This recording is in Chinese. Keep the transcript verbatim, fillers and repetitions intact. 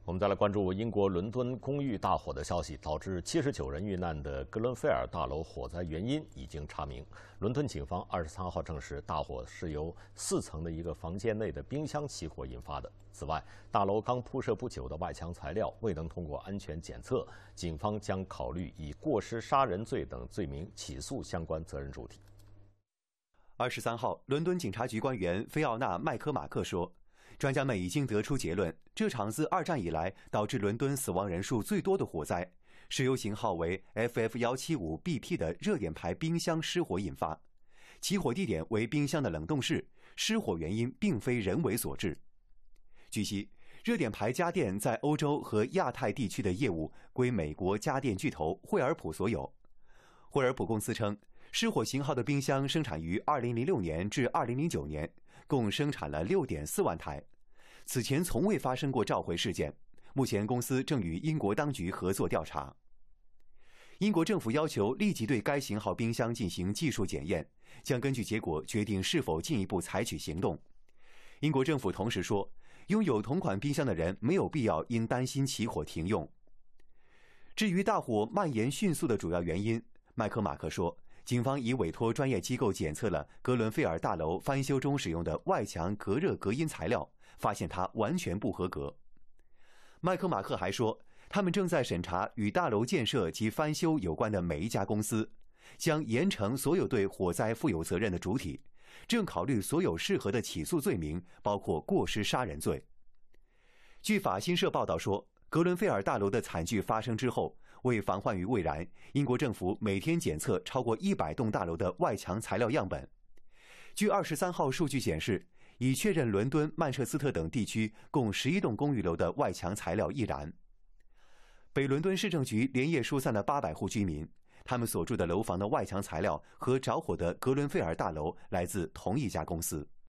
我们再来关注英国伦敦公寓大火的消息，导致七十九人遇难的格伦菲尔大楼火灾原因已经查明。伦敦警方二十三号证实，大火是由四层的一个房间内的冰箱起火引发的。此外，大楼刚铺设不久的外墙材料未能通过安全检测，警方将考虑以过失杀人罪等罪名起诉相关责任主体。 二十三号，伦敦警察局官员菲奥娜·麦科马克说。专家们已经得出结论，这场自二战以来导致伦敦死亡人数最多的火灾，是由型号为 F F 一七五 B P 的热点牌冰箱失火引发。起火地点为冰箱的冷冻室，失火原因并非人为所致。据悉，热点牌家电在欧洲和亚太地区的业务归美国家电巨头惠而浦所有。惠而浦公司称，失火型号的冰箱生产于二零零六年至二零零九年，共生产了 六点四万台。此前从未发生过召回事件，目前公司正与英国当局合作调查。英国政府要求立即对该型号冰箱进行技术检验，将根据结果决定是否进一步采取行动。英国政府同时说，拥有同款冰箱的人没有必要因担心起火停用。至于大火蔓延迅速的主要原因，麦克马克说，警方已委托专业机构检测了格伦菲尔大楼翻修中使用的外墙隔热隔音材料，发现它完全不合格。麦克马克还说，他们正在审查与大楼建设及翻修有关的每一家公司，将严惩所有对火灾负有责任的主体，正考虑所有适合的起诉罪名，包括过失杀人罪。据法新社报道说，格伦菲尔大楼的惨剧发生之后，为防患于未然，英国政府每天检测超过一百栋大楼的外墙材料样本。据二十三号数据显示，已确认伦敦、曼彻斯特等地区共十一栋公寓楼的外墙材料易燃。北伦敦市政局连夜疏散了八百户居民，他们所住的楼房的外墙材料和着火的格伦菲尔大楼来自同一家公司。